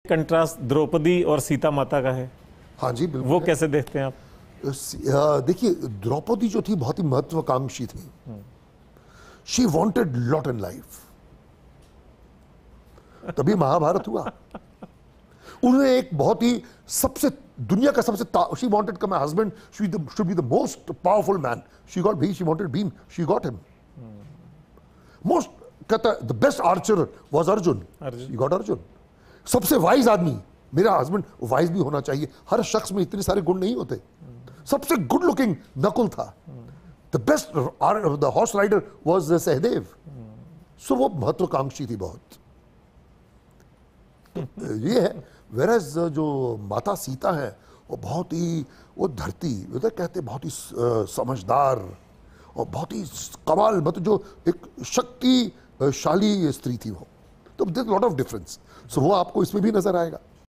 Contrast Draupadi और सीता माता का है। हाँ जी बिल्कुल। वो कैसे देखते हैं आप? देखिए, द्रौपदी जो थी बहुत ही महत्वाकांक्षी थी। She wanted lot in life, तभी महाभारत हुआ। उन्होंने एक बहुत ही सबसे दुनिया का सबसे शी वॉन्टेड का my husband should be the most powerful man. She got Bhim, she wanted Bhim, she got him. Most कहता the best archer was Arjun, she got Arjun. सबसे वाइज आदमी, मेरा हस्बैंड वाइज भी होना चाहिए। हर शख्स में इतने सारे गुण नहीं होते। सबसे गुड लुकिंग नकुल था। The best the horse rider was Sahadev. So वो महत्वाकांक्षी थी बहुत। तो ये है। वेरस जो माता सीता है वो बहुत ही, वो धरती उधर कहते बहुत ही समझदार और बहुत ही कमाल, मतलब जो एक शक्तिशाली स्त्री थी वो। तो there lot of difference. So वो आपको इसमें भी नजर आएगा।